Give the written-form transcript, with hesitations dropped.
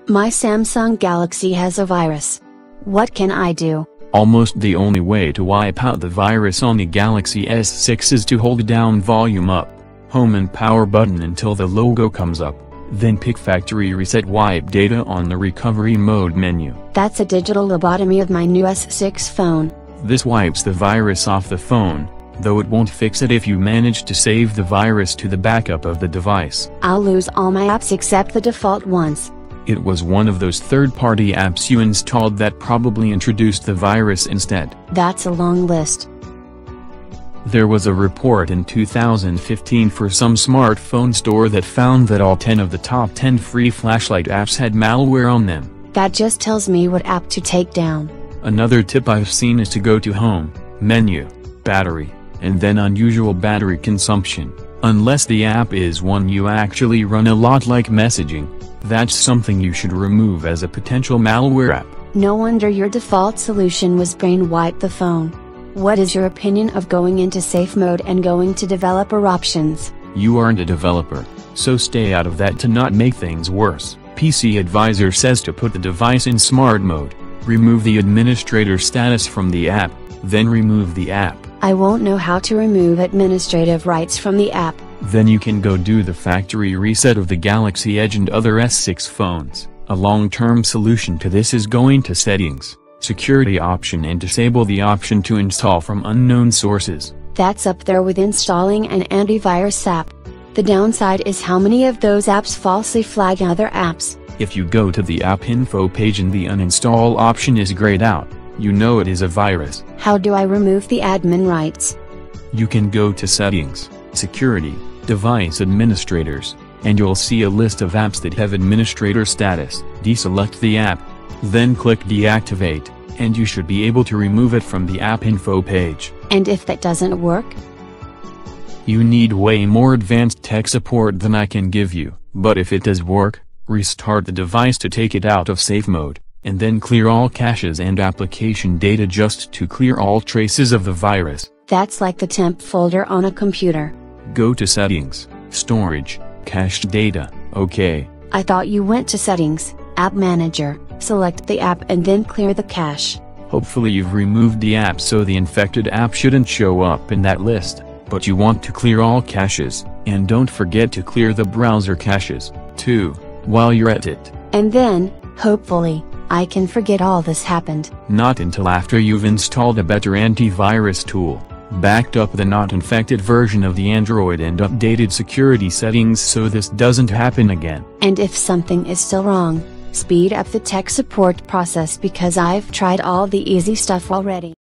My Samsung Galaxy has a virus. What can I do? Almost the only way to wipe out the virus on the Galaxy S6 is to hold down volume up, home and power button until the logo comes up, then pick factory reset wipe data on the recovery mode menu. That's a digital lobotomy of my new S6 phone. This wipes the virus off the phone, though it won't fix it if you manage to save the virus to the backup of the device. I'll lose all my apps except the default ones. It was one of those third-party apps you installed that probably introduced the virus instead. That's a long list. There was a report in 2015 for some smartphone store that found that all 10 of the top 10 free flashlight apps had malware on them. That just tells me what app to take down. Another tip I've seen is to go to Home, Menu, Battery, and then Unusual Battery Consumption. Unless the app is one you actually run a lot like messaging, that's something you should remove as a potential malware app. No wonder your default solution was brain wipe the phone. What is your opinion of going into safe mode and going to developer options? You aren't a developer, so stay out of that to not make things worse. PC Advisor says to put the device in smart mode, remove the administrator status from the app, then remove the app. I won't know how to remove administrative rights from the app. Then you can go do the factory reset of the Galaxy Edge and other S6 phones. A long-term solution to this is going to Settings, Security option and disable the option to install from unknown sources. That's up there with installing an antivirus app. The downside is how many of those apps falsely flag other apps. If you go to the app info page and the uninstall option is grayed out, you know it is a virus. How do I remove the admin rights? You can go to Settings, Security, Device Administrators, and you'll see a list of apps that have administrator status. Deselect the app, then click Deactivate, and you should be able to remove it from the app info page. And if that doesn't work? You need way more advanced tech support than I can give you, but if it does work, restart the device to take it out of safe mode, and then clear all caches and application data just to clear all traces of the virus. That's like the temp folder on a computer. Go to Settings, Storage, Cached Data, OK. I thought you went to Settings, App Manager, select the app and then clear the cache. Hopefully you've removed the app so the infected app shouldn't show up in that list, but you want to clear all caches, and don't forget to clear the browser caches, too, while you're at it. And then, hopefully, I can forget all this happened. Not until after you've installed a better antivirus tool, backed up the not infected version of the Android and updated security settings so this doesn't happen again. And if something is still wrong, speed up the tech support process because I've tried all the easy stuff already.